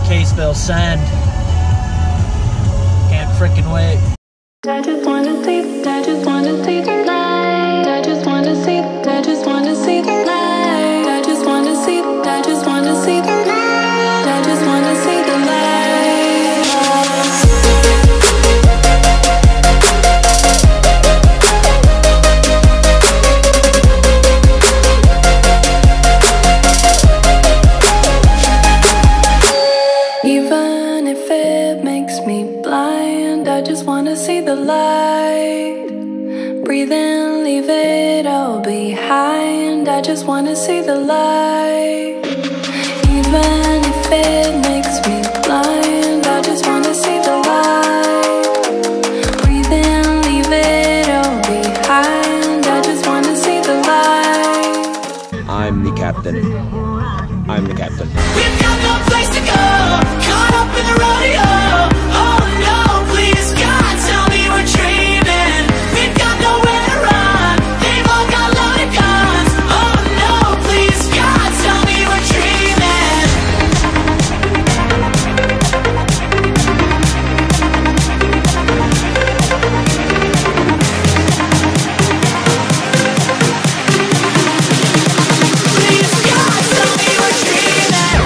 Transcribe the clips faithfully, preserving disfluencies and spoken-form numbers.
Caseville, send. Can't freaking wait. I just wanna see, I just wanna see the light. I just wanna see, I just wanna see the light. I just wanna see, I just wanna see the light. I just wanna see the light. Even if it makes me blind, I just wanna see the light. Breathe in, leave it all behind. I just wanna see the light. Even if it makes me blind, I just wanna see the light. Breathe in, leave it all behind. I just wanna see the light. I'm the captain. I'm the captain. We've got no place to go, caught up in the rodeo. Oh no, please God, tell me we're dreaming. We've got nowhere to run, they've all got loaded guns. Oh no, please God, tell me we're dreaming. Please God, tell me we're dreaming.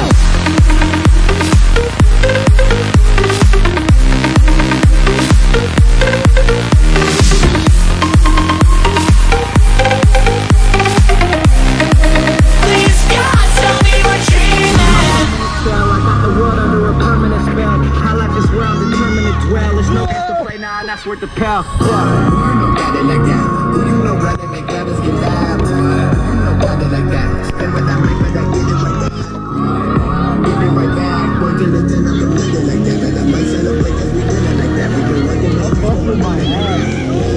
Please God, tell me we're dreaming. I got the world under a permanent spell. I like this world determined to dwell. There's no extra play now, and that's worth the pal. Who you know got it like that? Who you know got it make others get loud? Who you know got it like that? Spend what I make, but I get it right back. Give it right back. Working it till I'm feeling like that. But I might celebrate cause we did it like that. We been working up up with my head.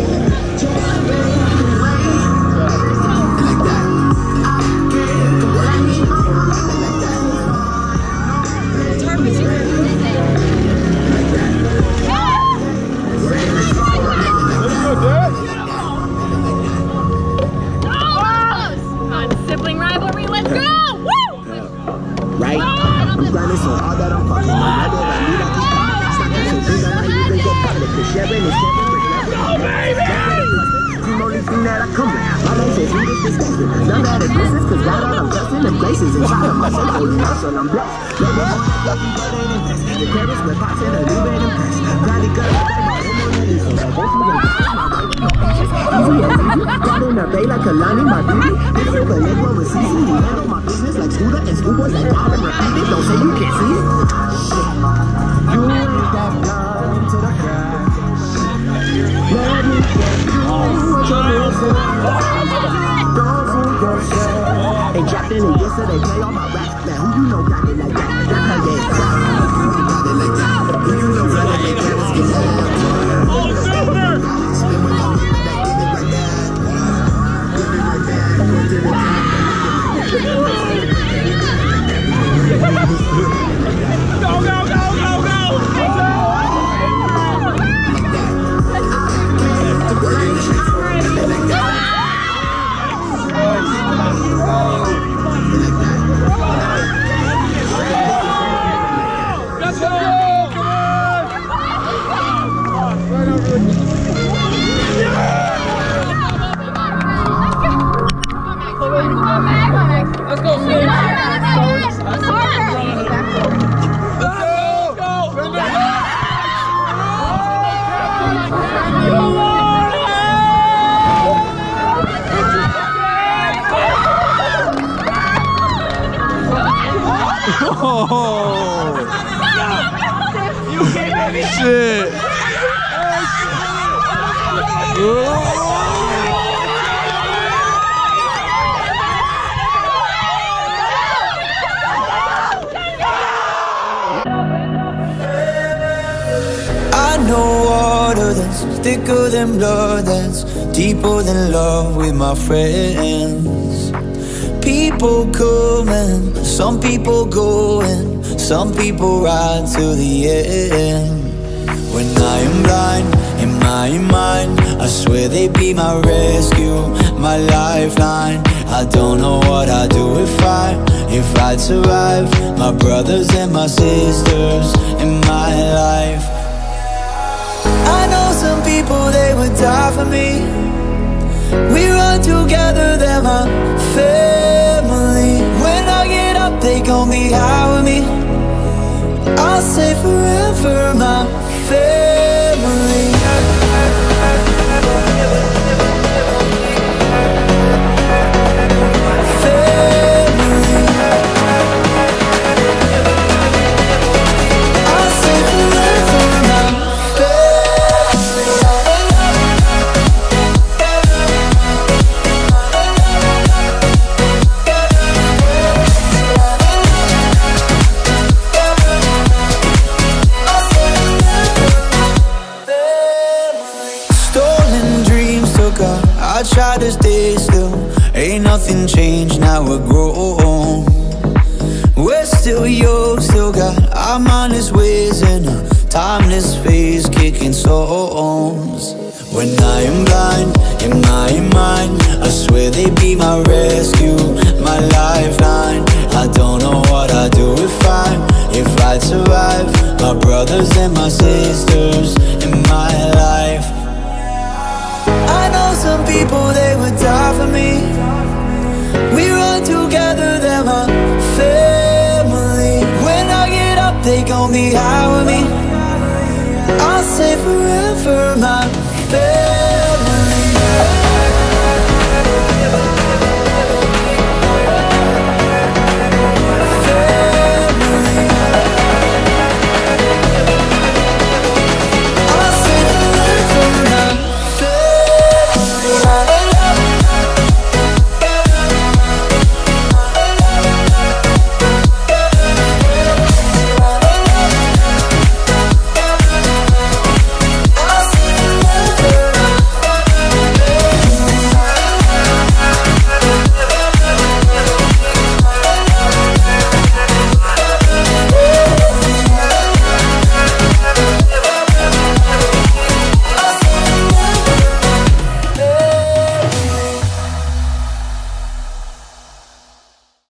Like that. Sibling rivalry, let's go! Woo! Right? I'm grinding so hard that I'm fucking my brother. I need out this car. It's not that so big, I might even go public. Cause sharing is sharing with never. The only thing that I come with. My life is really disgusting. None of the business, cause God all I'm blessing them graces inside of myself. Holy hustle, I'm blessed. Maybe I'm better than this. The parents with pops and a little bit impressed. Probably got a bag of hormones. So both of them got in a bay like Kalani, my beauty. This is a nigga with C C. He handle my business like Scooter and schoolboys like God and repeat it. Don't say you can't see it. You ain't that blind to the fact. Let me get you what you're missing. Don't think you're sad. Hey, Jack, then yesterday play all my raps. Man, who you know got it like that? That's how they got it like that. Who you know got it like that? Let's get loud. Oh, super! Spend what I make, but I give it right back. Give it right back. Give it right back. Go, go, go, go, go! Let's go! Come on! Right over Let's go, Steve! Let's go! Let's Oh! Shit! I know water that's thicker than blood, that's deeper than love with my friends. People coming, some people going, some people ride to the end. When I am blind in my mind, I swear they'd be my rescue, my lifeline. I don't know what I'd do if I, if I'd survive. My brothers and my sisters in my life. I know some people, they would die for me. We run together, they're my family. When I get up, they gon' be high with me. I'll say forever, my family. I try to stay still, ain't nothing changed, now we're grown. We're still young, still got our mindless ways in a timeless phase, kicking songs. When I am blind, in my mind, I swear they'd be my rescue, my lifeline. I don't know what I'd do if I, if I'd survive. My brothers and my sisters in my life. I know some people, they would die for me. We run together, they're my family. When I get up, they gon' be high with me. I'll say forever, my